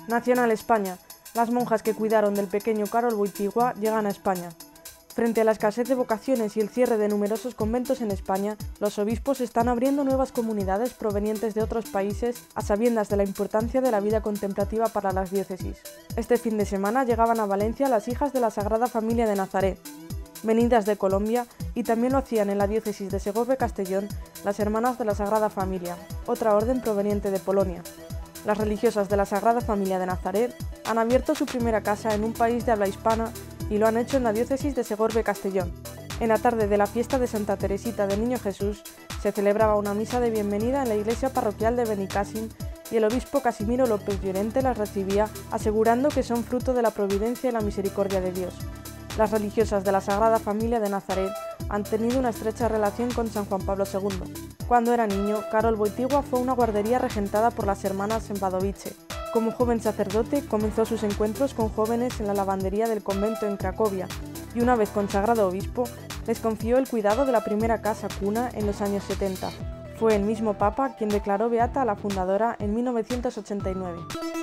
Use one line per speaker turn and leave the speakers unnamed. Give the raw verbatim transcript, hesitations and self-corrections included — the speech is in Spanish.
Nacional España. Las monjas que cuidaron del pequeño Karol Wojtyła llegan a España. Frente a la escasez de vocaciones y el cierre de numerosos conventos en España, los obispos están abriendo nuevas comunidades provenientes de otros países a sabiendas de la importancia de la vida contemplativa para las diócesis. Este fin de semana llegaban a Valencia las hijas de la Sagrada Familia de Nazaret, venidas de Colombia, y también lo hacían en la diócesis de Segorbe-Castellón las Hermanas de la Sagrada Familia, otra orden proveniente de Polonia. Las religiosas de la Sagrada Familia de Nazaret han abierto su primera casa en un país de habla hispana y lo han hecho en la diócesis de Segorbe-Castellón. En la tarde de la fiesta de Santa Teresita del Niño Jesús se celebraba una misa de bienvenida en la iglesia parroquial de Benicàssim y el obispo Casimiro López Llorente las recibía asegurando que son fruto de la providencia y la misericordia de Dios. Las religiosas de la Sagrada Familia de Nazaret han tenido una estrecha relación con San Juan Pablo segundo. Cuando era niño, Karol Wojtyła fue a una guardería regentada por las hermanas en Wadowice. Como joven sacerdote, comenzó sus encuentros con jóvenes en la lavandería del convento en Cracovia y una vez consagrado obispo, les confió el cuidado de la primera casa cuna en los años setenta. Fue el mismo Papa quien declaró beata a la fundadora en mil novecientos ochenta y nueve.